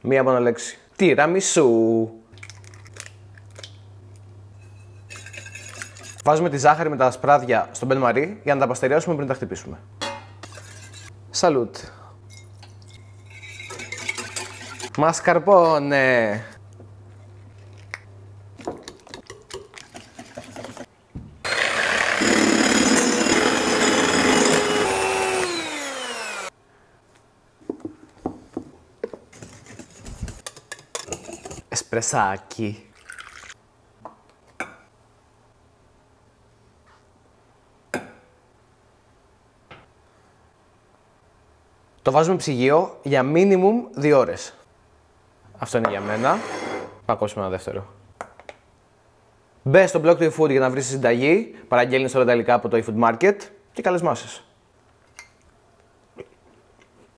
Μία μόνο λέξη. Τιραμισού. Βάζουμε τη ζάχαρη με τα σπράδια στο μπεν μαρί για να τα παστεριάσουμε πριν τα χτυπήσουμε. Σαλούτ. Μασκαρπόνε. Εσπρεσάκι. Το βάζουμε ψυγείο για minimum 2 ώρες. Αυτό είναι για μένα. Θα κόψουμε ένα δεύτερο. Μπες στο blog του eFood για να βρεις τη συνταγή, παραγγέλνεις όλα τα υλικά από το eFood Market και καλές μάσεις.